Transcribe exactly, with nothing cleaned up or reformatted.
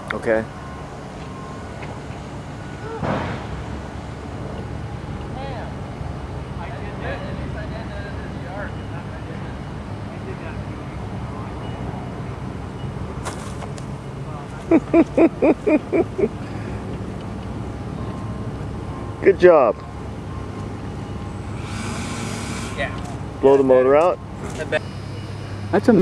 Okay. Good job. Yeah. Blow the motor out. That's a